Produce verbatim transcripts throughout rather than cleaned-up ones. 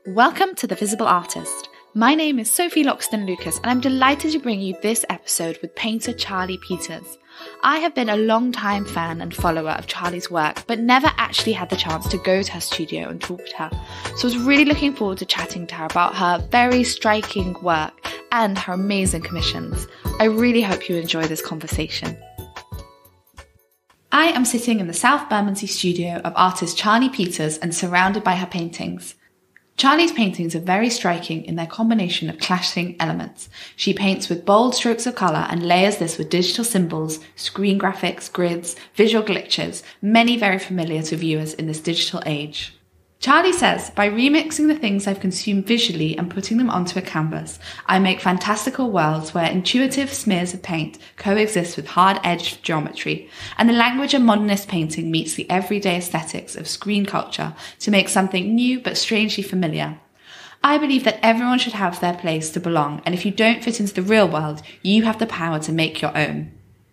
Welcome to The Visible Artist. My name is Sophie Loxton Lucas and I'm delighted to bring you this episode with painter Charlie Peters. I have been a long-time fan and follower of Charlie's work, but never actually had the chance to go to her studio and talk to her. So I was really looking forward to chatting to her about her very striking work and her amazing commissions. I really hope you enjoy this conversation. I am sitting in the South Bermondsey studio of artist Charlie Peters and surrounded by her paintings. Charlie's paintings are very striking in their combination of clashing elements. She paints with bold strokes of colour and layers this with digital symbols, screen graphics, grids, visual glitches, many very familiar to viewers in this digital age. Charlie says, by remixing the things I've consumed visually and putting them onto a canvas, I make fantastical worlds where intuitive smears of paint coexist with hard-edged geometry, and the language of modernist painting meets the everyday aesthetics of screen culture to make something new but strangely familiar. I believe that everyone should have their place to belong, and if you don't fit into the real world, you have the power to make your own.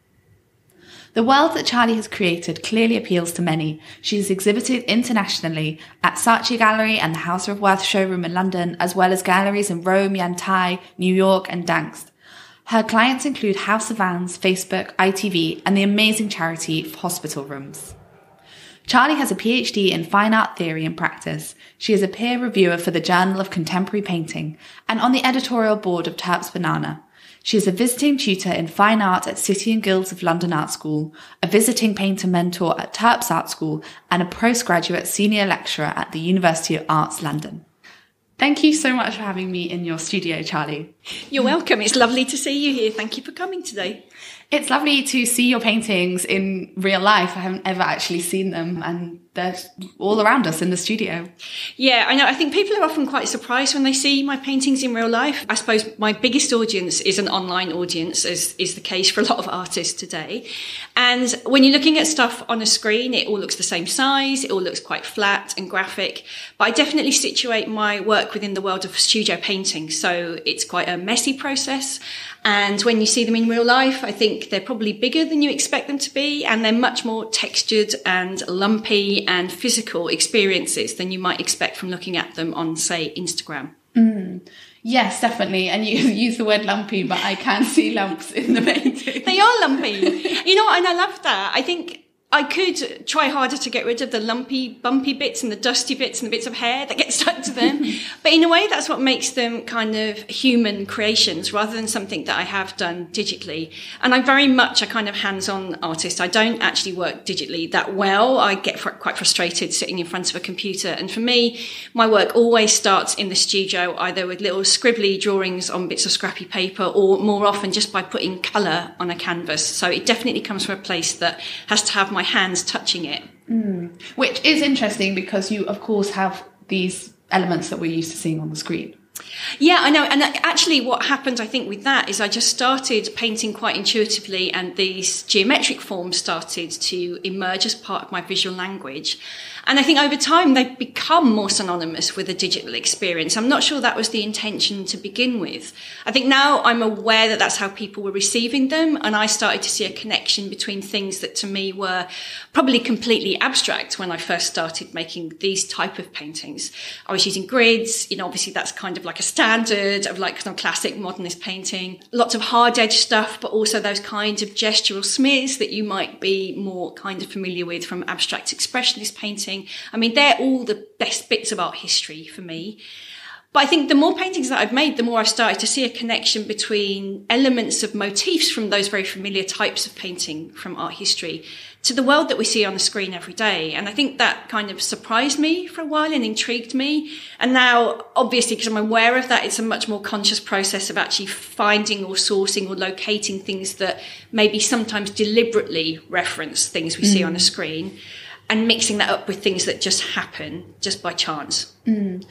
The world that Charlie has created clearly appeals to many. She is exhibited internationally at Saatchi Gallery and the House of Worth showroom in London, as well as galleries in Rome, Yantai, New York and Gdańsk. Her clients include House of Vans, Facebook, I T V and the amazing charity Hospital Rooms. Charlie has a P H D in Fine Art Theory and Practice. She is a peer reviewer for the Journal of Contemporary Painting and on the editorial board of Terps Banana. She is a visiting tutor in fine art at City and Guilds of London Art School, a visiting painter mentor at Terps Art School, and a postgraduate senior lecturer at the University of Arts London. Thank you so much for having me in your studio, Charlie. You're welcome. It's lovely to see you here. Thank you for coming today. It's lovely to see your paintings in real life. I haven't ever actually seen them, and they're all around us in the studio. Yeah, I know. I think people are often quite surprised when they see my paintings in real life. I suppose my biggest audience is an online audience, as is the case for a lot of artists today. And when you're looking at stuff on a screen, it all looks the same size. It all looks quite flat and graphic. But I definitely situate my work within the world of studio painting. So it's quite a messy process. And when you see them in real life, I think they're probably bigger than you expect them to be, and they're much more textured and lumpy and physical experiences than you might expect from looking at them on, say, Instagram. Mm. Yes, definitely. And you use the word lumpy, but I can see lumps in the painting. They are lumpy. You know, and I love that. I think I could try harder to get rid of the lumpy, bumpy bits and the dusty bits and the bits of hair that get stuck to them. But in a way, that's what makes them kind of human creations rather than something that I have done digitally. And I'm very much a kind of hands-on artist. I don't actually work digitally that well. I get fr- quite frustrated sitting in front of a computer. And for me, my work always starts in the studio, either with little scribbly drawings on bits of scrappy paper or more often just by putting colour on a canvas. So it definitely comes from a place that has to have my hands touching it. Mm. Which is interesting because you, of course, have these elements that we're used to seeing on the screen. Yeah, I know. And actually what happened, I think, with that is I just started painting quite intuitively and these geometric forms started to emerge as part of my visual language. And I think over time they've become more synonymous with a digital experience. I'm not sure that was the intention to begin with. I think now I'm aware that that's how people were receiving them, and I started to see a connection between things that to me were probably completely abstract when I first started making these type of paintings. I was using grids, you know, obviously that's kind of like a standard of like kind of classic modernist painting. Lots of hard edge stuff, but also those kinds of gestural smears that you might be more kind of familiar with from abstract expressionist painting. I mean, they're all the best bits of art history for me. But I think the more paintings that I've made, the more I've started to see a connection between elements of motifs from those very familiar types of painting from art history to the world that we see on the screen every day. And I think that kind of surprised me for a while and intrigued me. And now, obviously, because I'm aware of that, it's a much more conscious process of actually finding or sourcing or locating things that maybe sometimes deliberately reference things we mm. see on a screen, and mixing that up with things that just happen just by chance. Mm.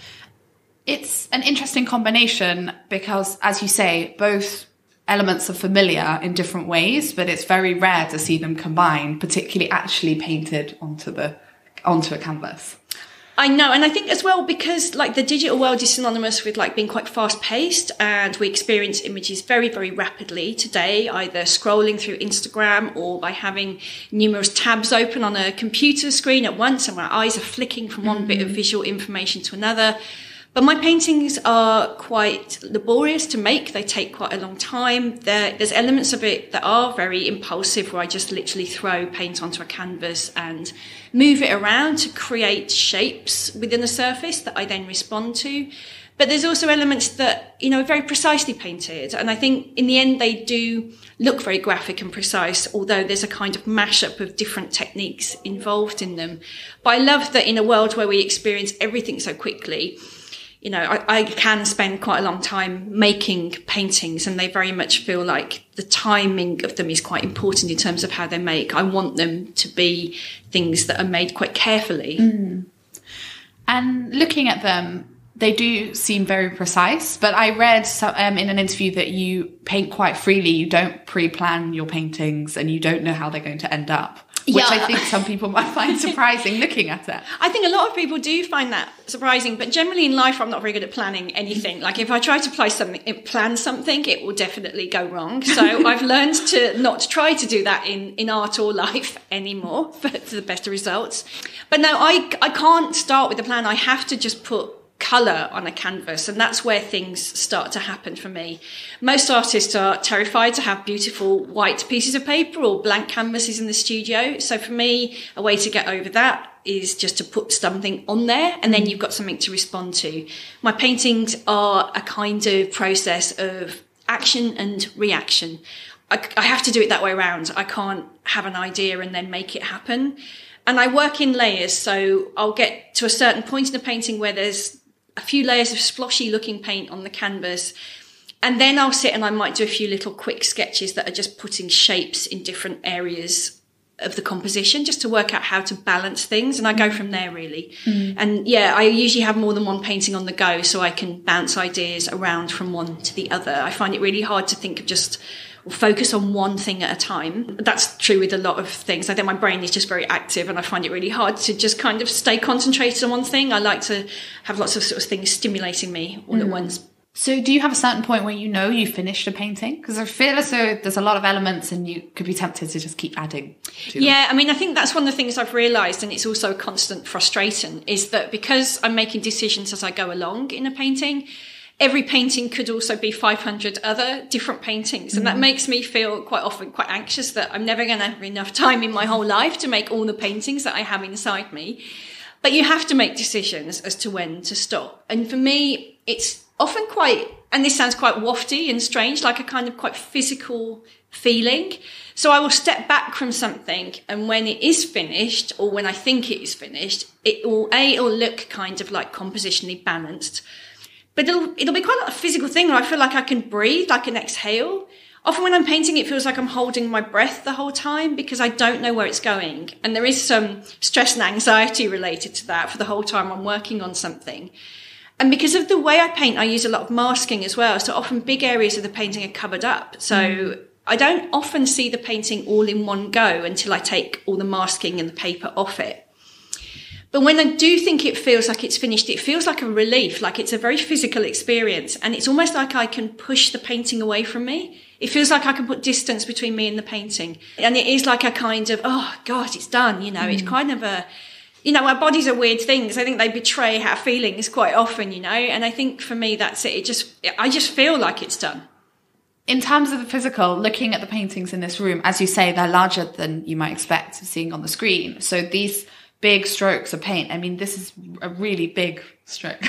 It's an interesting combination because, as you say, both elements are familiar in different ways, but it's very rare to see them combined, particularly actually painted onto the onto a canvas. I know, and I think as well because like the digital world is synonymous with like being quite fast paced, and we experience images very, very rapidly today, either scrolling through Instagram or by having numerous tabs open on a computer screen at once, and our eyes are flicking from one mm-hmm. bit of visual information to another. But my paintings are quite laborious to make. They take quite a long time. There, there's elements of it that are very impulsive, where I just literally throw paint onto a canvas and move it around to create shapes within the surface that I then respond to. But there's also elements that, you know, are very precisely painted. And I think in the end, they do look very graphic and precise, although there's a kind of mashup of different techniques involved in them. But I love that in a world where we experience everything so quickly, you know, I, I can spend quite a long time making paintings, and they very much feel like the timing of them is quite important in terms of how they make. I want them to be things that are made quite carefully. Mm. And looking at them, they do seem very precise, but I read some, um, in an interview that you paint quite freely. You don't pre-plan your paintings and you don't know how they're going to end up, which yeah. I think some people might find surprising looking at it. I think a lot of people do find that surprising, but generally in life, I'm not very good at planning anything. Like if I try to plan something, plan something, it will definitely go wrong. So I've learned to not try to do that in, in art or life anymore for, for the better results. But no, I, I can't start with a plan. I have to just put colour on a canvas, and that's where things start to happen for me. Most artists are terrified to have beautiful white pieces of paper or blank canvases in the studio. So for me, a way to get over that is just to put something on there, and then you've got something to respond to. My paintings are a kind of process of action and reaction. I, I have to do it that way around. I can't have an idea and then make it happen. And I work in layers, so I'll get to a certain point in the painting where there's a few layers of splotchy looking paint on the canvas. And then I'll sit and I might do a few little quick sketches that are just putting shapes in different areas of the composition, just to work out how to balance things. And I go from there, really. Mm. And yeah, I usually have more than one painting on the go, so I can bounce ideas around from one to the other. I find it really hard to think of just or focus on one thing at a time. That's true with a lot of things. I think my brain is just very active, and I find it really hard to just kind of stay concentrated on one thing. I like to have lots of sort of things stimulating me all mm. at once. So do you have a certain point where you know you've finished a painting? Because I feel as though there's a lot of elements and you could be tempted to just keep adding to them. Yeah, I mean, I think that's one of the things I've realised, and it's also a constant frustration, is that because I'm making decisions as I go along in a painting, every painting could also be five hundred other different paintings. And mm. that makes me feel quite often quite anxious that I'm never going to have enough time in my whole life to make all the paintings that I have inside me. But you have to make decisions as to when to stop. And for me, it's often quite, and this sounds quite wafty and strange, like a kind of quite physical feeling. So I will step back from something, and when it is finished, or when I think it is finished, it will, A, it'll look kind of like compositionally balanced. But it'll, it'll be quite a physical thing where I feel like I can breathe, like an exhale. Often when I'm painting, it feels like I'm holding my breath the whole time because I don't know where it's going. And there is some stress and anxiety related to that for the whole time I'm working on something. And because of the way I paint, I use a lot of masking as well. So often big areas of the painting are covered up. So mm. I don't often see the painting all in one go until I take all the masking and the paper off it. But when I do think it feels like it's finished, it feels like a relief, like it's a very physical experience. And it's almost like I can push the painting away from me. It feels like I can put distance between me and the painting. And it is like a kind of, oh, God, it's done. You know, mm. it's kind of a, you know, our bodies are weird things. I think they betray our feelings quite often, you know. And I think for me, that's it. It just, I just feel like it's done. In terms of the physical, looking at the paintings in this room, as you say, they're larger than you might expect seeing on the screen. So these big strokes of paint, I mean, this is a really big stroke.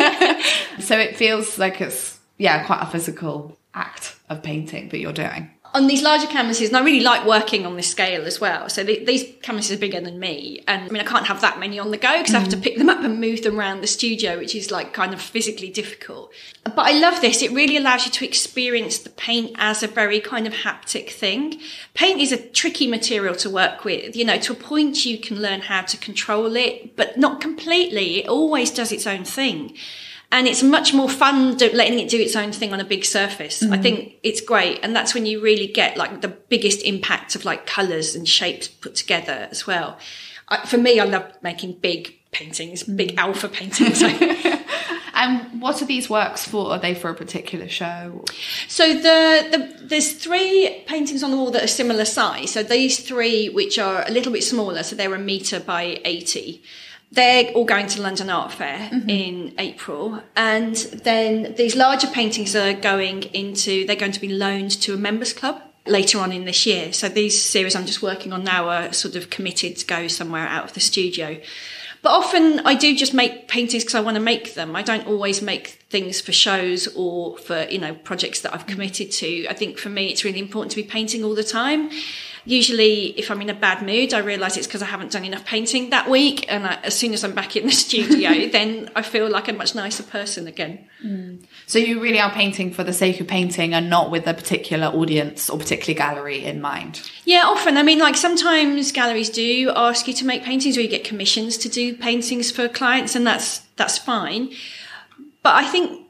So it feels like it's, yeah, quite a physical act of painting that you're doing. On these larger canvases, and I really like working on this scale as well. So the, these canvases are bigger than me. And I mean, I can't have that many on the go because mm. I have to pick them up and move them around the studio, which is like kind of physically difficult. But I love this. It really allows you to experience the paint as a very kind of haptic thing. Paint is a tricky material to work with. You know, to a point you can learn how to control it, but not completely. It always does its own thing. And it's much more fun do, letting it do its own thing on a big surface. Mm. I think it's great. And that's when you really get like the biggest impact of like colours and shapes put together as well. I, for me, I love making big paintings, mm. big alpha paintings. And what are these works for? Are they for a particular show? So the, the there's three paintings on the wall that are similar size. So these three, which are a little bit smaller, so they're a metre by eighty. They're all going to London Art Fair mm-hmm. in April. And then these larger paintings are going into, they're going to be loaned to a members club later on in this year. So these series I'm just working on now are sort of committed to go somewhere out of the studio. But often I do just make paintings because I want to make them. I don't always make things for shows or for, you know, projects that I've committed to. I think for me, it's really important to be painting all the time. Usually, if I'm in a bad mood, I realise it's because I haven't done enough painting that week. And I, as soon as I'm back in the studio, then I feel like a much nicer person again. Mm. So you really are painting for the sake of painting and not with a particular audience or particular gallery in mind? Yeah, often. I mean, like sometimes galleries do ask you to make paintings or you get commissions to do paintings for clients, and that's that's fine. But I think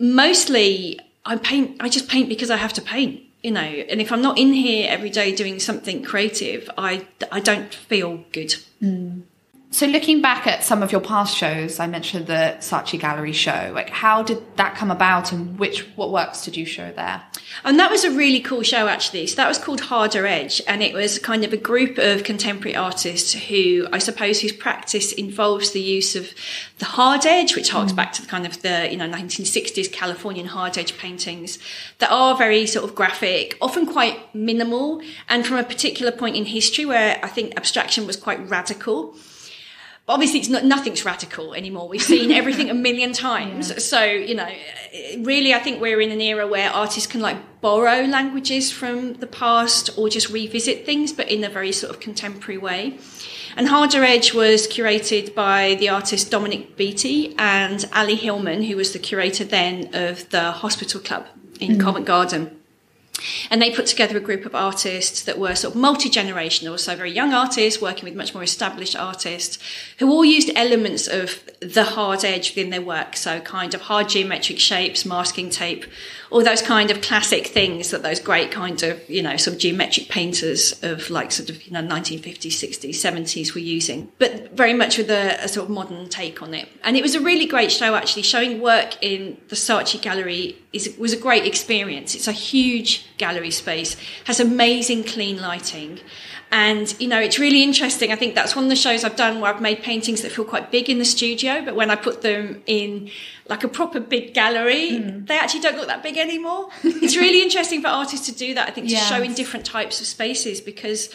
mostly I paint, I just paint because I have to paint. You know, and if I'm not in here every day doing something creative, I, I don't feel good. Mm. So looking back at some of your past shows, I mentioned the Saatchi Gallery show. Like, how did that come about, and which what works did you show there? And that was a really cool show, actually. So that was called Harder Edge, and it was kind of a group of contemporary artists who, I suppose, whose practice involves the use of the hard edge, which harks mm. back to the kind of the, you know, nineteen sixties Californian hard edge paintings that are very sort of graphic, often quite minimal, and from a particular point in history where I think abstraction was quite radical. Obviously, it's not, nothing's radical anymore. We've seen everything a million times. Yeah. So, you know, really, I think we're in an era where artists can like borrow languages from the past or just revisit things, but in a very sort of contemporary way. And Harder Edge was curated by the artist Dominic Beattie and Ali Hillman, who was the curator then of the Hospital Club in mm. Covent Garden. And they put together a group of artists that were sort of multi-generational, so very young artists working with much more established artists who all used elements of the hard edge within their work. So kind of hard geometric shapes, masking tape, all those kind of classic things that those great kind of, you know, sort of geometric painters of like sort of, you know, nineteen fifties, sixties, seventies were using, but very much with a, a sort of modern take on it. And it was a really great show, actually. Showing work in the Saatchi Gallery is, was a great experience. It's a huge gallery space, has amazing clean lighting. And, you know, it's really interesting. I think that's one of the shows I've done where I've made paintings that feel quite big in the studio, but when I put them in like a proper big gallery, mm. they actually don't look that big anymore. It's really interesting for artists to do that, I think, to yes. show in different types of spaces, because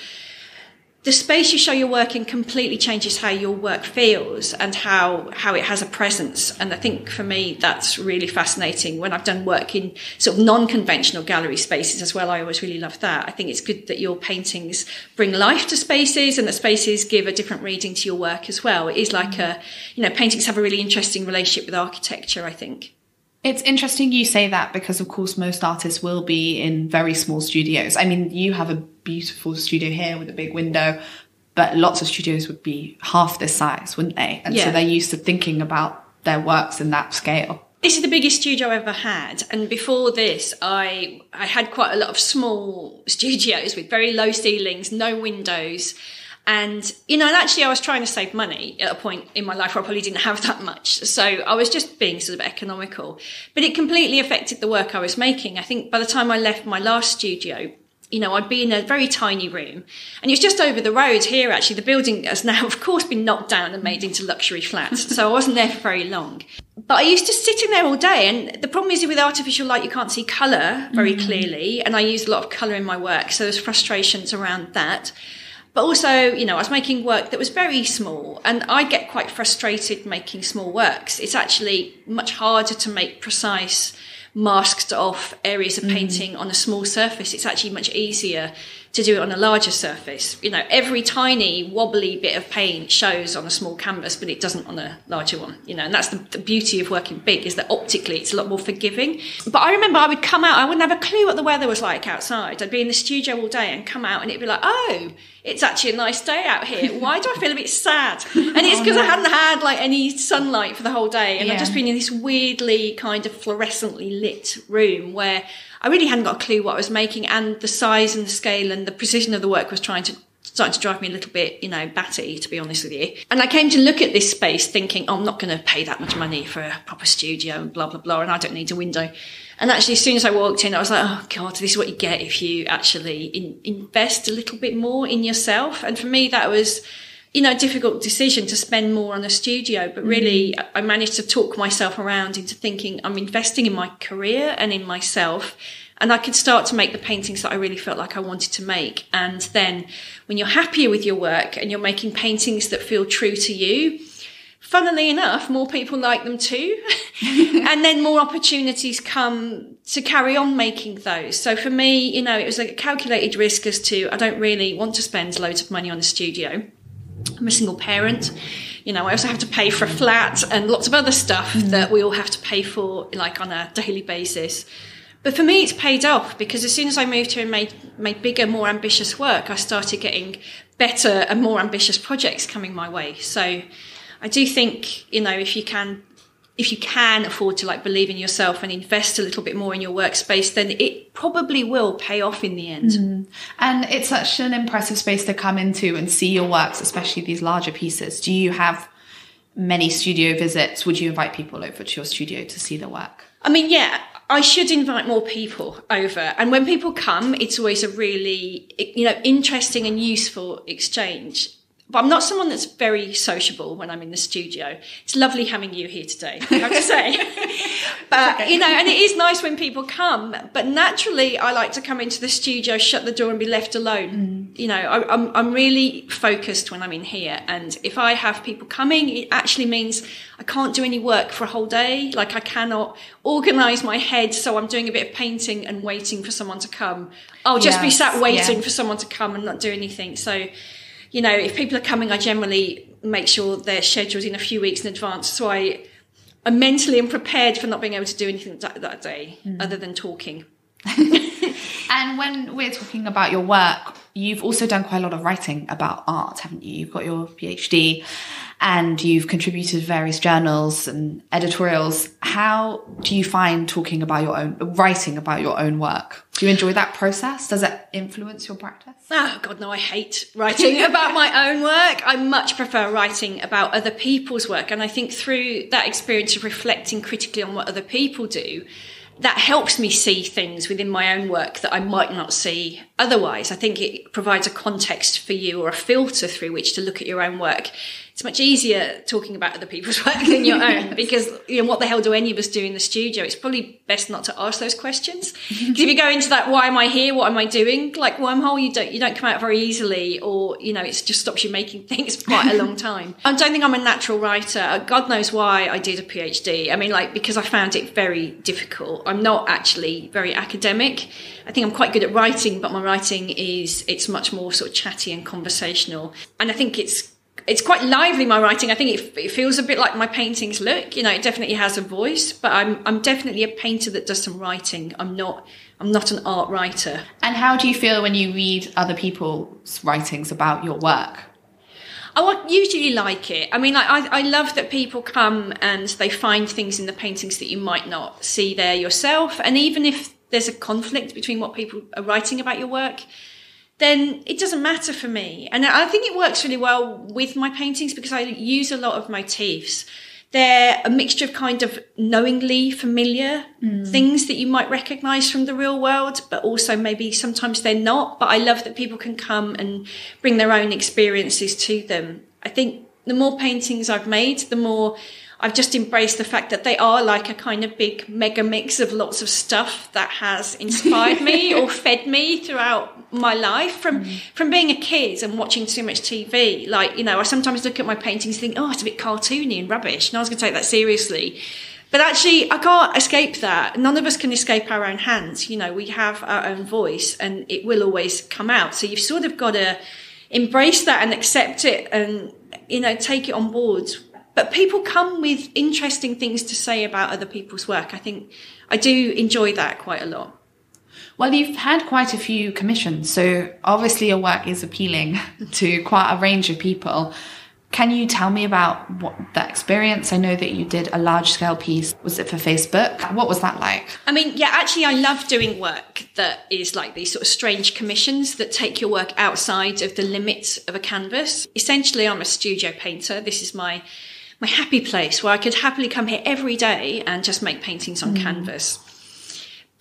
the space you show your work in completely changes how your work feels and how, how it has a presence. And I think for me, that's really fascinating. When I've done work in sort of non-conventional gallery spaces as well, I always really love that. I think it's good that your paintings bring life to spaces and that spaces give a different reading to your work as well. It is like a, you know, paintings have a really interesting relationship with architecture, I think. It's interesting you say that because, of course, most artists will be in very small studios. I mean, you have a beautiful studio here with a big window, but lots of studios would be half this size, wouldn't they? And yeah. so they're used to thinking about their works in that scale. This is the biggest studio I ever had. And before this, I I had quite a lot of small studios with very low ceilings, no windows. And, you know, and actually I was trying to save money at a point in my life where I probably didn't have that much. So I was just being sort of economical. But it completely affected the work I was making. I think by the time I left my last studio, you know, I'd be in a very tiny room. And it's just over the road here, actually. The building has now, of course, been knocked down and made into luxury flats. So I wasn't there for very long. But I used to sit in there all day. And the problem is with artificial light, you can't see colour very mm-hmm. clearly. And I use a lot of colour in my work. So there's frustrations around that. But also, you know, I was making work that was very small, and I get quite frustrated making small works. It's actually much harder to make precise, masked off areas of painting mm. on a small surface. It's actually much easier to do it on a larger surface. You know, every tiny wobbly bit of paint shows on a small canvas, but it doesn't on a larger one, you know, and that's the, the beauty of working big, is that optically it's a lot more forgiving. But I remember I would come out, I wouldn't have a clue what the weather was like outside. I'd be in the studio all day and come out and it'd be like, oh, it's actually a nice day out here. Why do I feel a bit sad? And it's because oh, no. I hadn't had like any sunlight for the whole day, and yeah. I'd just been in this weirdly kind of fluorescently lit room where I really hadn't got a clue what I was making, and the size and the scale and the precision of the work was trying to starting to drive me a little bit, you know, batty, to be honest with you. And I came to look at this space thinking, oh, I'm not going to pay that much money for a proper studio and blah, blah, blah, and I don't need a window. And actually, as soon as I walked in, I was like, oh, God, this is what you get if you actually in, invest a little bit more in yourself. And for me, that was you know, difficult decision to spend more on a studio. But really, mm. I managed to talk myself around into thinking I'm investing in my career and in myself. And I could start to make the paintings that I really felt like I wanted to make. And then when you're happier with your work and you're making paintings that feel true to you, funnily enough, more people like them too. And then more opportunities come to carry on making those. So for me, you know, it was a calculated risk as to I don't really want to spend loads of money on a studio. I'm a single parent. You know, I also have to pay for a flat and lots of other stuff mm. that we all have to pay for, like on a daily basis. But for me, it's paid off because as soon as I moved here and made, made bigger, more ambitious work, I started getting better and more ambitious projects coming my way. So I do think, you know, if you can, if you can afford to like believe in yourself and invest a little bit more in your workspace, then it probably will pay off in the end. Mm. And it's such an impressive space to come into and see your works, especially these larger pieces. Do you have many studio visits? Would you invite people over to your studio to see the work? I mean, yeah, I should invite more people over. And when people come, it's always a really, you know, interesting and useful exchange. But I'm not someone that's very sociable when I'm in the studio. It's lovely having you here today, I have to say. But, okay. you know, and it is nice when people come. But naturally, I like to come into the studio, shut the door and be left alone. Mm. You know, I, I'm, I'm really focused when I'm in here. And if I have people coming, it actually means I can't do any work for a whole day. Like I cannot organise my head so I'm doing a bit of painting and waiting for someone to come. I'll just yes. be sat waiting yeah. for someone to come and not do anything. So, you know, if people are coming, I generally make sure they're scheduled in a few weeks in advance. So I, I mentally am prepared for not being able to do anything that, that day mm. other than talking. And when we're talking about your work, you've also done quite a lot of writing about art, haven't you? You've got your PhD and you've contributed to various journals and editorials. How do you find talking about your own, writing about your own work? Do you enjoy that process? Does it influence your practice? Oh, God, no, I hate writing about my own work. I much prefer writing about other people's work. And I think through that experience of reflecting critically on what other people do, that helps me see things within my own work that I might not see otherwise. I think it provides a context for you or a filter through which to look at your own work. It's much easier talking about other people's work than your own because, you know, what the hell do any of us do in the studio? It's probably best not to ask those questions. Because if you go into that, why am I here? What am I doing? Like wormhole, you don't, you don't come out very easily, or, you know, it just stops you making things for quite a long time. I don't think I'm a natural writer. God knows why I did a PhD. I mean, like, because I found it very difficult. I'm not actually very academic. I think I'm quite good at writing, but my writing is, it's much more sort of chatty and conversational. And I think it's, It's quite lively, my writing. I think it, it feels a bit like my paintings look. You know, it definitely has a voice, but I'm I'm definitely a painter that does some writing. I'm not I'm not an art writer. And how do you feel when you read other people's writings about your work? Oh, I usually like it. I mean, I, I love that people come and they find things in the paintings that you might not see there yourself. And even if there's a conflict between what people are writing about your work, then it doesn't matter for me. And I think it works really well with my paintings because I use a lot of motifs. They're a mixture of kind of knowingly familiar mm. things that you might recognise from the real world, but also maybe sometimes they're not. But I love that people can come and bring their own experiences to them. I think the more paintings I've made, the more I've just embraced the fact that they are like a kind of big mega mix of lots of stuff that has inspired me or fed me throughout my life from, mm. from being a kid and watching too much T V. Like, you know, I sometimes look at my paintings and think, oh, it's a bit cartoony and rubbish. No one's going to take that seriously. But actually, I can't escape that. None of us can escape our own hands. You know, we have our own voice and it will always come out. So you've sort of got to embrace that and accept it and, you know, take it on board. But people come with interesting things to say about other people's work. I think I do enjoy that quite a lot. Well, you've had quite a few commissions, so obviously your work is appealing to quite a range of people. Can you tell me about what that experience? I know that you did a large-scale piece. Was it for Facebook? What was that like? I mean, yeah, actually, I love doing work that is like these sort of strange commissions that take your work outside of the limits of a canvas. Essentially, I'm a studio painter. This is my my happy place where I could happily come here every day and just make paintings on mm. canvas.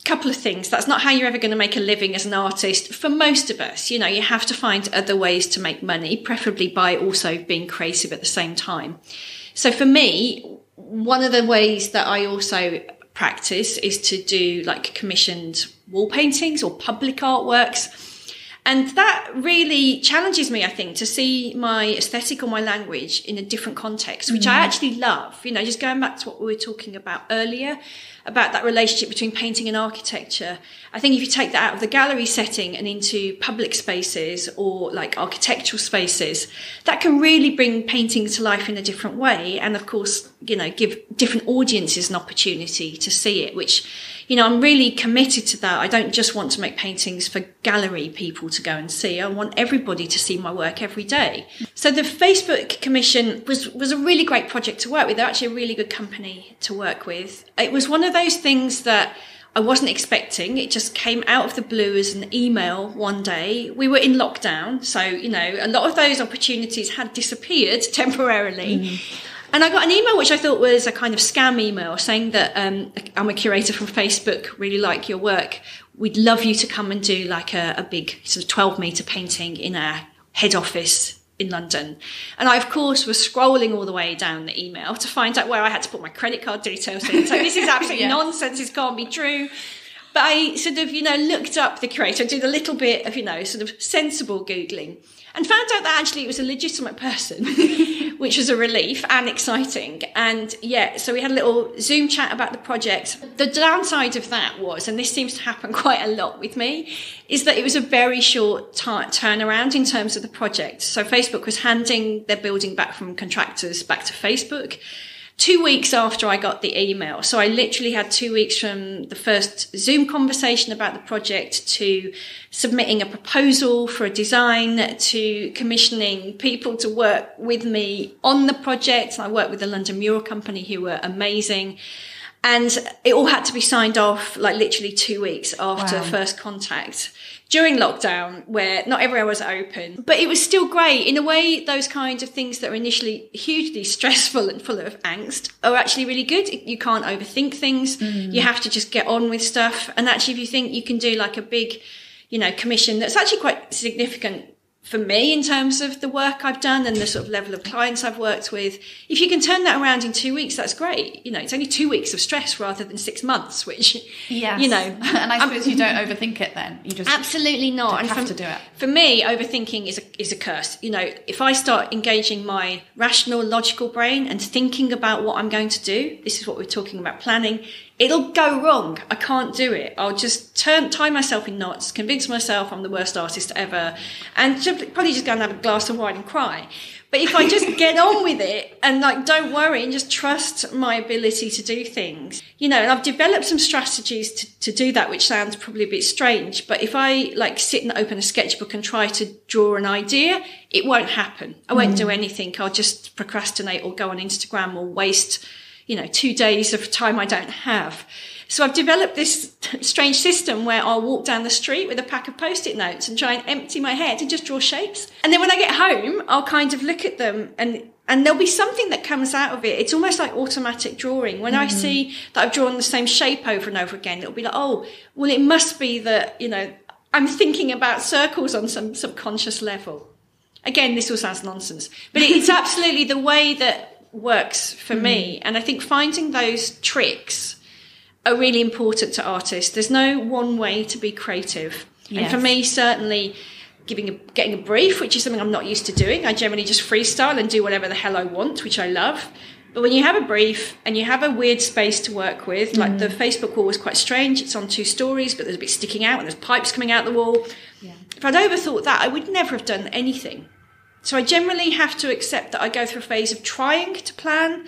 couple of things. That's not how you're ever going to make a living as an artist. For most of us, you know, you have to find other ways to make money, preferably by also being creative at the same time. So for me, one of the ways that I also practice is to do like commissioned wall paintings or public artworks. And that really challenges me, I think, to see my aesthetic or my language in a different context, which mm. I actually love. You know, just going back to what we were talking about earlier, about that relationship between painting and architecture. I think if you take that out of the gallery setting and into public spaces or like architectural spaces, that can really bring painting to life in a different way. And of course, you know, give different audiences an opportunity to see it, which, you know, I'm really committed to that. I don't just want to make paintings for gallery people to go and see. I want everybody to see my work every day. So the Facebook commission was, was a really great project to work with. They're actually a really good company to work with. It was one of those things that I wasn't expecting. It just came out of the blue as an email one day. We were in lockdown. So, you know, a lot of those opportunities had disappeared temporarily. Mm. And I got an email which I thought was a kind of scam email saying that um, I'm a curator from Facebook, really like your work. We'd love you to come and do like a, a big sort of twelve metre painting in our head office in London. And I, of course, was scrolling all the way down the email to find out where I had to put my credit card details in. So this is absolutely yeah. nonsense. This can't be true. But I sort of, you know, looked up the curator, did a little bit of, you know, sort of sensible Googling, and found out that actually it was a legitimate person, which was a relief and exciting. And yeah, so we had a little Zoom chat about the project. The downside of that was, and this seems to happen quite a lot with me, is that it was a very short t- turnaround in terms of the project. So Facebook was handing their building back from contractors back to Facebook two weeks after I got the email. So I literally had two weeks from the first Zoom conversation about the project to submitting a proposal for a design to commissioning people to work with me on the project. I worked with the London Mural Company, who were amazing. And it all had to be signed off like literally two weeks after wow. first contact during lockdown, where not everywhere was open. But it was still great. In a way, those kinds of things that are initially hugely stressful and full of angst are actually really good. You can't overthink things. Mm. You have to just get on with stuff. And actually, if you think you can do like a big, you know, commission that's actually quite significant for me in terms of the work I've done and the sort of level of clients I've worked with, if you can turn that around in two weeks, that's great. You know, it's only two weeks of stress rather than six months, which, yes. you know. And I suppose I'm, you don't overthink it then. You just absolutely not. And have from, to do it. For me, overthinking is a, is a curse. You know, if I start engaging my rational, logical brain and thinking about what I'm going to do, this is what we're talking about, planning, it'll go wrong. I can't do it. I'll just turn, tie myself in knots, convince myself I'm the worst artist ever, and probably just go and have a glass of wine and cry. But if I just get on with it and like don't worry and just trust my ability to do things, you know, and I've developed some strategies to, to do that, which sounds probably a bit strange. But if I like sit and open a sketchbook and try to draw an idea, it won't happen. I won't mm. do anything. I'll just procrastinate or go on Instagram or waste, you know, two days of time I don't have. So I've developed this strange system where I'll walk down the street with a pack of Post-it notes and try and empty my head and just draw shapes. And then when I get home, I'll kind of look at them and, and there'll be something that comes out of it. It's almost like automatic drawing. When mm-hmm. I see that I've drawn the same shape over and over again, it'll be like, oh, well, it must be that, you know, I'm thinking about circles on some subconscious level. Again, this all sounds nonsense, but it's absolutely the way that works for mm. me. And I think finding those tricks are really important to artists. There's no one way to be creative. Yes. And for me, certainly giving a, getting a brief, which is something I'm not used to doing. I generally just freestyle and do whatever the hell I want, which I love. But when you have a brief and you have a weird space to work with, mm. like the Facebook wall was quite strange. It's on two stories, but there's a bit sticking out and there's pipes coming out the wall. Yeah. If I'd overthought that, I would never have done anything. So I generally have to accept that I go through a phase of trying to plan,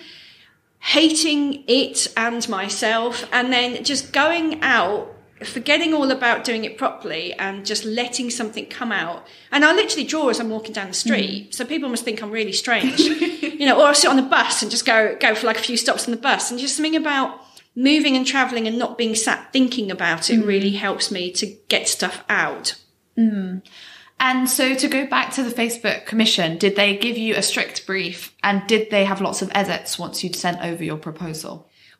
hating it and myself, and then just going out, forgetting all about doing it properly and just letting something come out. And I literally draw as I'm walking down the street. Mm. So people must think I'm really strange, you know, or I'll sit on the bus and just go, go for like a few stops on the bus, and just something about moving and traveling and not being sat thinking about it mm. really helps me to get stuff out. Mm. And so to go back to the Facebook commission, did they give you a strict brief and did they have lots of edits once you'd sent over your proposal?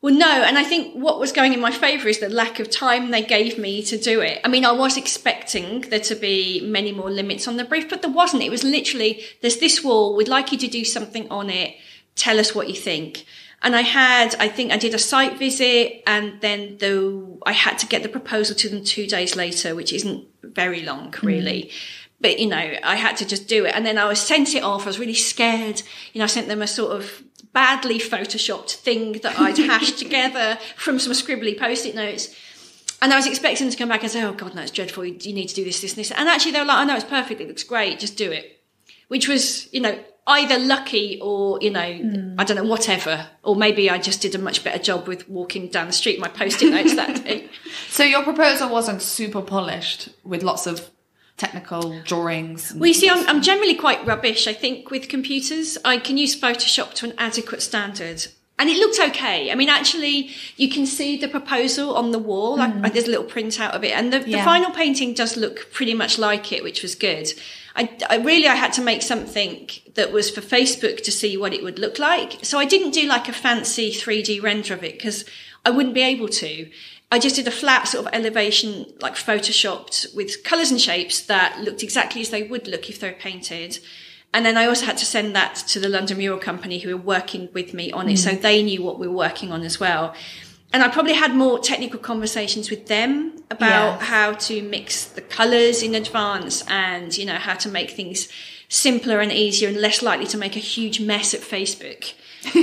Well, no, and I think what was going in my favour is the lack of time they gave me to do it. I mean, I was expecting there to be many more limits on the brief, but there wasn't. It was literally, there's this wall, we'd like you to do something on it, tell us what you think. And I had, I think I did a site visit, and then the, I had to get the proposal to them two days later, which isn't very long, really. Mm. But, you know, I had to just do it. And then I was sent it off. I was really scared. You know, I sent them a sort of badly photoshopped thing that I'd hashed together from some scribbly post-it notes. And I was expecting them to come back and say, oh, God, no, it's dreadful. You need to do this, this, and this. And actually, they were like, oh, no, it's perfect. It looks great. Just do it. Which was, you know, either lucky or, you know, mm. I don't know, whatever. Or maybe I just did a much better job with walking down the street, my post-it notes that day. So your proposal wasn't super polished with lots of technical drawings? Well, you see, I'm, I'm generally quite rubbish, I think, with computers. I can use Photoshop to an adequate standard. And it looked okay. I mean, actually, you can see the proposal on the wall. Mm. Like, there's a little printout of it. And the, yeah. the final painting does look pretty much like it, which was good. I, I really, I had to make something that was for Facebook to see what it would look like. So I didn't do like a fancy three D render of it because I wouldn't be able to. I just did a flat sort of elevation, like photoshopped with colours and shapes that looked exactly as they would look if they were painted. And then I also had to send that to the London Mural Company who were working with me on it. Mm. So they knew what we were working on as well. And I probably had more technical conversations with them about yeah. how to mix the colours in advance and, you know, how to make things simpler and easier and less likely to make a huge mess at Facebook.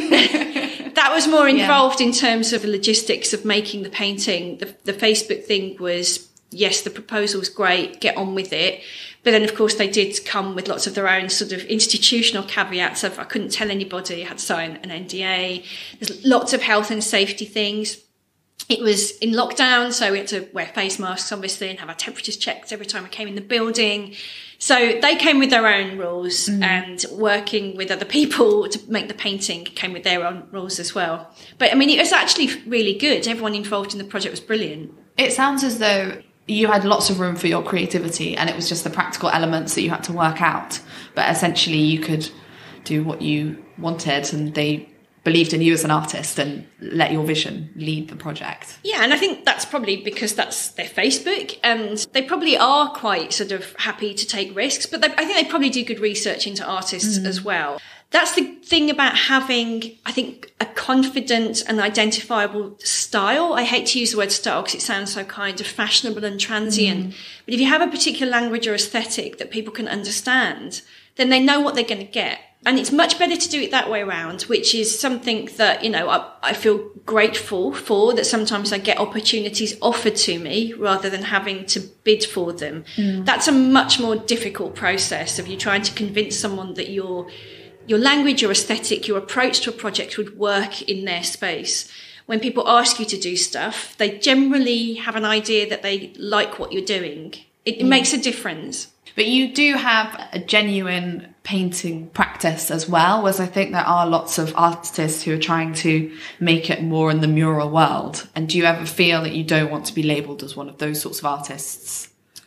That was more involved yeah. in terms of the logistics of making the painting. The, the Facebook thing was, yes, the proposal was great, get on with it. But then, of course, they did come with lots of their own sort of institutional caveats of I couldn't tell anybody, I had to sign an N D A. There's lots of health and safety things. It was in lockdown, so we had to wear face masks, obviously, and have our temperatures checked every time we came in the building. So they came with their own rules, mm. and working with other people to make the painting came with their own rules as well. But, I mean, it was actually really good. Everyone involved in the project was brilliant. It sounds as though you had lots of room for your creativity and it was just the practical elements that you had to work out. But essentially you could do what you wanted and they believed in you as an artist and let your vision lead the project. Yeah, and I think that's probably because that's their Facebook and they probably are quite sort of happy to take risks, but they, I think they probably do good research into artists mm. as well. That's the thing about having, I think, a confident and identifiable style. I hate to use the word style because it sounds so kind of fashionable and transient. Mm. But if you have a particular language or aesthetic that people can understand, then they know what they're going to get. And it's much better to do it that way around, which is something that, you know, I, I feel grateful for, that sometimes I get opportunities offered to me rather than having to bid for them. Mm. That's a much more difficult process of you trying to convince someone that you're your language, your aesthetic, your approach to a project would work in their space. When people ask you to do stuff, they generally have an idea that they like what you're doing. It, it mm. makes a difference. But you do have a genuine painting practice as well, whereas I think there are lots of artists who are trying to make it more in the mural world. And do you ever feel that you don't want to be labelled as one of those sorts of artists?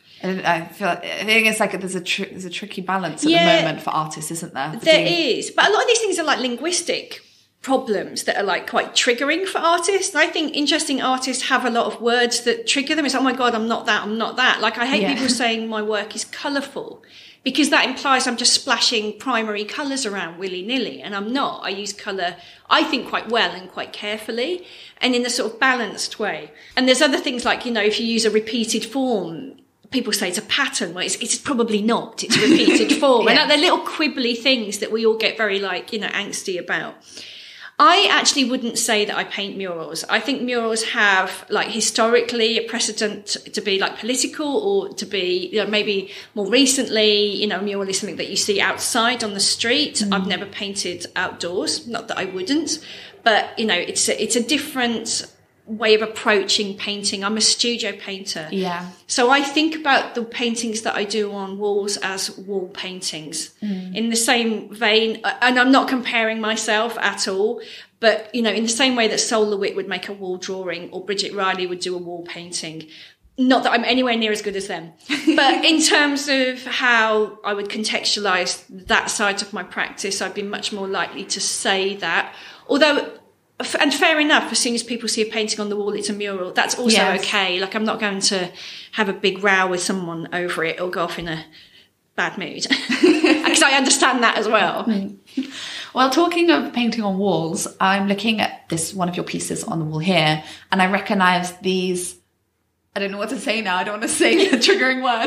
I feel like, I think it's like there's a tr- there's a tricky balance at yeah, the moment for artists, isn't there? There is, but a lot of these things are like linguistic problems that are like quite triggering for artists. I think interesting artists have a lot of words that trigger them. It's oh my god, I'm not that, I'm not that. Like I hate yeah. people saying my work is colourful because that implies I'm just splashing primary colours around willy-nilly, and I'm not. I use colour, I think, quite well and quite carefully and in a sort of balanced way. And there's other things like, you know, if you use a repeated form, people say it's a pattern. Well, it's, it's probably not. It's a repeated form. yeah. And they're little quibbly things that we all get very, like, you know, angsty about. I actually wouldn't say that I paint murals. I think murals have, like, historically a precedent to be, like, political or to be, you know, maybe more recently, you know, a mural is something that you see outside on the street. Mm. I've never painted outdoors. Not that I wouldn't. But, you know, it's a, it's a different way of approaching painting. I'm a studio painter. Yeah. So I think about the paintings that I do on walls as wall paintings mm. in the same vein. And I'm not comparing myself at all, but, you know, in the same way that Sol LeWitt would make a wall drawing or Bridget Riley would do a wall painting. Not that I'm anywhere near as good as them, but in terms of how I would contextualize that side of my practice, I'd be much more likely to say that. Although and fair enough, as soon as people see a painting on the wall, it's a mural. That's also yes. okay. Like, I'm not going to have a big row with someone over it or go off in a bad mood. Because I understand that as well. Well, talking of painting on walls, I'm looking at this, one of your pieces on the wall here, and I recognise these, I don't know what to say now, I don't want to say a triggering word.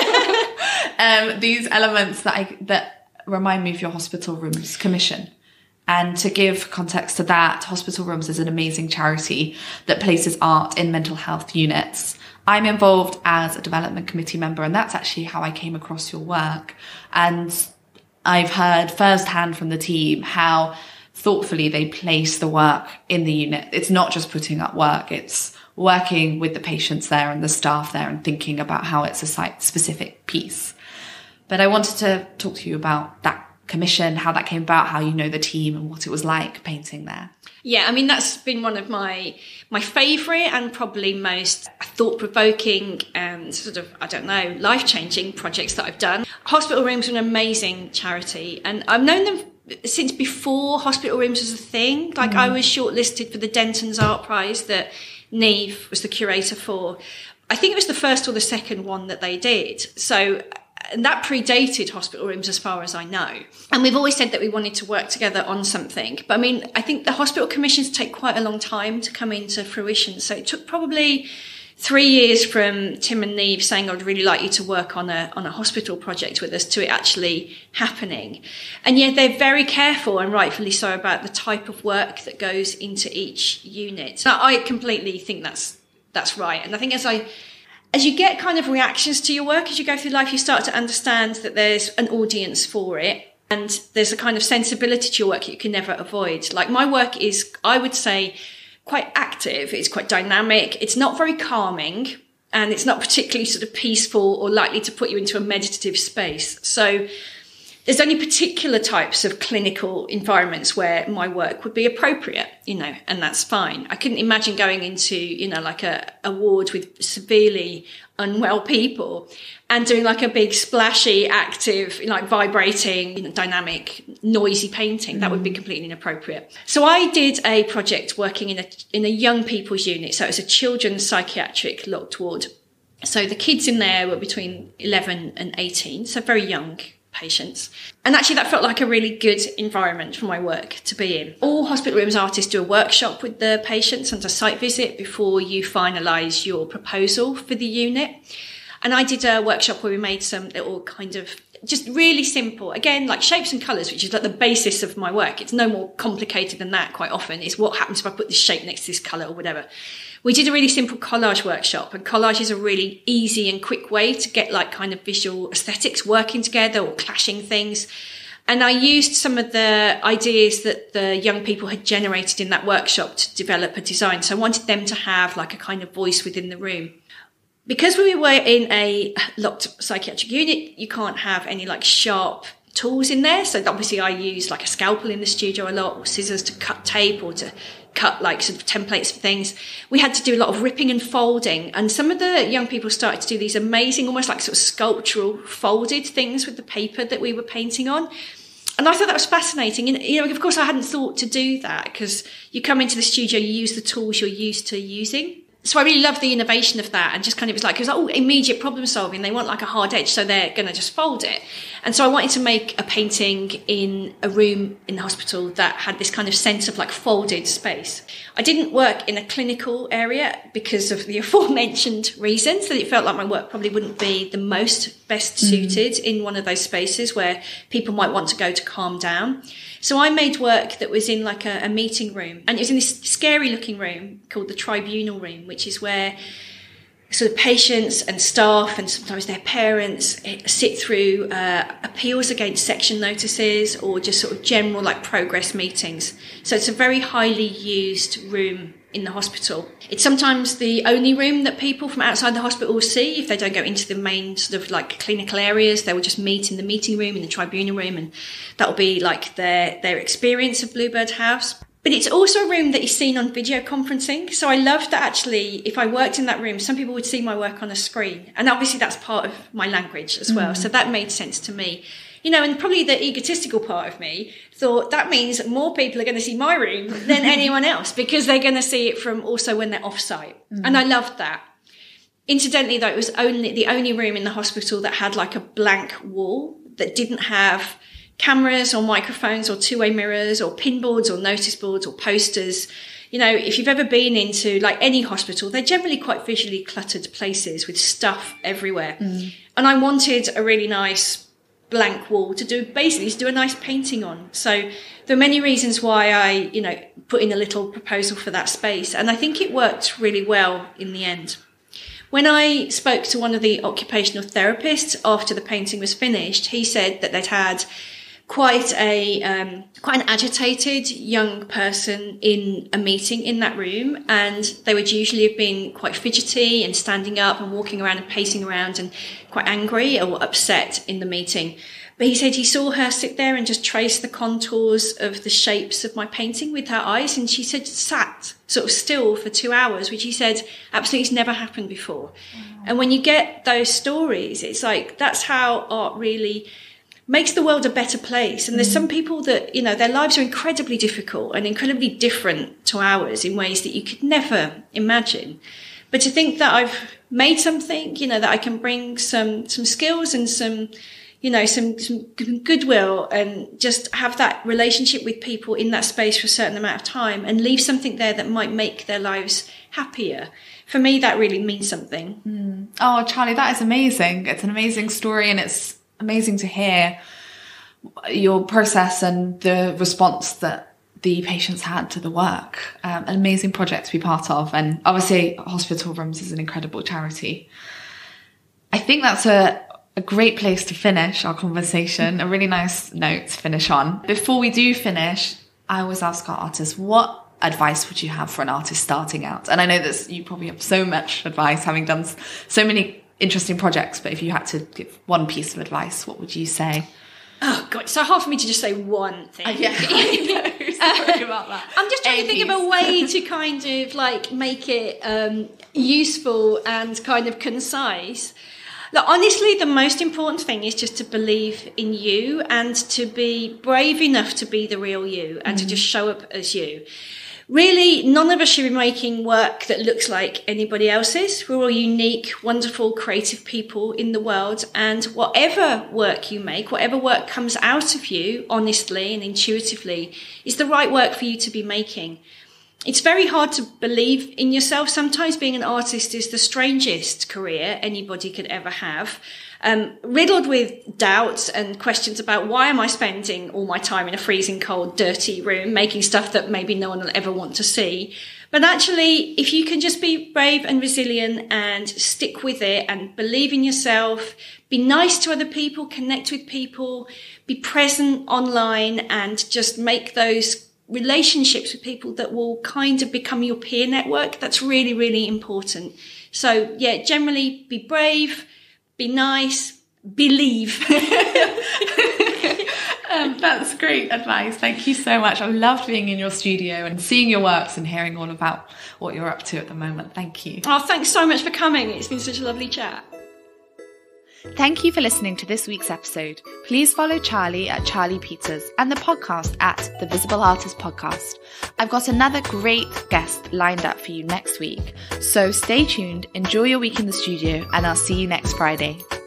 um, these elements that I, that remind me of your Hospital Rooms commission. And to give context to that, Hospital Rooms is an amazing charity that places art in mental health units. I'm involved as a development committee member, and that's actually how I came across your work. And I've heard firsthand from the team how thoughtfully they place the work in the unit. It's not just putting up work, it's working with the patients there and the staff there and thinking about how it's a site-specific piece. But I wanted to talk to you about that commission, how that came about, how you know the team and what it was like painting there. Yeah, I mean, that's been one of my my favourite and probably most thought-provoking and sort of, I don't know, life-changing projects that I've done. Hospital Rooms are an amazing charity, and I've known them since before Hospital Rooms was a thing. Like, mm. I was shortlisted for the Denton's Art Prize that Niamh was the curator for. I think it was the first or the second one that they did. So... and that predated Hospital Rooms as far as I know. And we've always said that we wanted to work together on something. But I mean, I think the hospital commissions take quite a long time to come into fruition. So it took probably three years from Tim and Niamh saying, I'd really like you to work on a on a hospital project with us, to it actually happening. And yet they're very careful, and rightfully so, about the type of work that goes into each unit. Now, I completely think that's that's right. And I think as I... As you get kind of reactions to your work, as you go through life, you start to understand that there's an audience for it, and there's a kind of sensibility to your work that you can never avoid. Like, my work is, I would say, quite active. It's quite dynamic. It's not very calming, and it's not particularly sort of peaceful or likely to put you into a meditative space. So there's only particular types of clinical environments where my work would be appropriate, you know, and that's fine. I couldn't imagine going into, you know, like a, a ward with severely unwell people and doing like a big splashy, active, like vibrating, you know, dynamic, noisy painting. That would be completely inappropriate. So I did a project working in a, in a young people's unit. So it was a children's psychiatric locked ward. So the kids in there were between eleven and eighteen, so very young patients. And actually that felt like a really good environment for my work to be in. All Hospital Rooms artists do a workshop with the patients and a site visit before you finalise your proposal for the unit. And I did a workshop where we made some little kind of just really simple, again, like shapes and colours, which is like the basis of my work. It's no more complicated than that quite often. It's what happens if I put this shape next to this colour or whatever. We did a really simple collage workshop, and collage is a really easy and quick way to get like kind of visual aesthetics working together or clashing things. And I used some of the ideas that the young people had generated in that workshop to develop a design. So I wanted them to have like a kind of voice within the room. Because we were in a locked psychiatric unit, you can't have any like sharp tools in there. So obviously I use like a scalpel in the studio a lot, or scissors to cut tape or to cut like sort of templates for things. We had to do a lot of ripping and folding, and some of the young people started to do these amazing, almost like sort of sculptural folded things with the paper that we were painting on. And I thought that was fascinating. And, you know, of course I hadn't thought to do that, because you come into the studio, you use the tools you're used to using. So I really loved the innovation of that, and just kind of, it was like, it was like, oh, immediate problem solving. They want like a hard edge, so they're going to just fold it. And so I wanted to make a painting in a room in the hospital that had this kind of sense of like folded space. I didn't work in a clinical area because of the aforementioned reasons, that it felt like my work probably wouldn't be the most best suited mm. in one of those spaces where people might want to go to calm down. So I made work that was in like a, a meeting room, and it was in this scary looking room called the tribunal room, which is where sort of patients and staff and sometimes their parents sit through uh, appeals against section notices or just sort of general like progress meetings. So it's a very highly used room in the hospital. It's sometimes the only room that people from outside the hospital will see. If they don't go into the main sort of like clinical areas, they will just meet in the meeting room, in the tribunal room, and that will be like their their experience of Bluebird House. But it's also a room that is seen on video conferencing. So I love that actually, if I worked in that room, some people would see my work on a screen. And obviously that's part of my language as well. Mm. So that made sense to me. You know, and probably the egotistical part of me thought that means more people are going to see my room than anyone else, because they're going to see it from also when they're off-site. Mm-hmm. And I loved that. Incidentally, though, it was only the only room in the hospital that had like a blank wall, that didn't have cameras or microphones or two-way mirrors or pinboards or notice boards or posters. You know, if you've ever been into like any hospital, they're generally quite visually cluttered places with stuff everywhere. Mm. And I wanted a really nice blank wall to do, basically to do a nice painting on. So there are many reasons why I, you know, put in a little proposal for that space. And I think it worked really well in the end. When I spoke to one of the occupational therapists after the painting was finished, he said that they'd had quite a um, quite an agitated young person in a meeting in that room, and they would usually have been quite fidgety and standing up and walking around and pacing around and quite angry or upset in the meeting. But he said he saw her sit there and just trace the contours of the shapes of my painting with her eyes, and she said sat sort of still for two hours, which he said absolutely has never happened before. Mm. And when you get those stories, it's like that's how art really makes the world a better place. And there's mm. some people that, you know, their lives are incredibly difficult and incredibly different to ours in ways that you could never imagine. But to think that I've made something, you know, that I can bring some, some skills and some, you know, some, some goodwill and just have that relationship with people in that space for a certain amount of time and leave something there that might make their lives happier. For me, that really means something. Mm. Oh, Charlie, that is amazing. It's an amazing story, and it's amazing to hear your process and the response that the patients had to the work. Um, an amazing project to be part of. And obviously Hospital Rooms is an incredible charity. I think that's a, a great place to finish our conversation, a really nice note to finish on. Before we do finish, I always ask our artists, what advice would you have for an artist starting out? And I know that you probably have so much advice, having done so many interesting projects, but if you had to give one piece of advice, what would you say? Oh God, it's so hard for me to just say one thing. Uh, yeah, I know. Sorry about that. I'm just trying a to think piece. of a way to kind of like make it um, useful and kind of concise. Look, honestly, the most important thing is just to believe in you and to be brave enough to be the real you and mm-hmm. to just show up as you. Really, none of us should be making work that looks like anybody else's. We're all unique, wonderful, creative people in the world. And whatever work you make, whatever work comes out of you, honestly and intuitively, is the right work for you to be making. It's very hard to believe in yourself. Sometimes being an artist is the strangest career anybody could ever have. Um, riddled with doubts and questions about why am I spending all my time in a freezing cold, dirty room making stuff that maybe no one will ever want to see. But actually, if you can just be brave and resilient and stick with it and believe in yourself, be nice to other people, connect with people, be present online and just make those relationships with people that will kind of become your peer network, that's really, really important. So yeah, generally be brave, be nice, believe. um, that's great advice. Thank you so much. I loved being in your studio and seeing your works and hearing all about what you're up to at the moment. Thank you. Oh, thanks so much for coming. It's been such a lovely chat. Thank you for listening to this week's episode. Please follow Charlie at Charlie Peters and the podcast at The Visible Artist Podcast. I've got another great guest lined up for you next week. So stay tuned, enjoy your week in the studio, and I'll see you next Friday.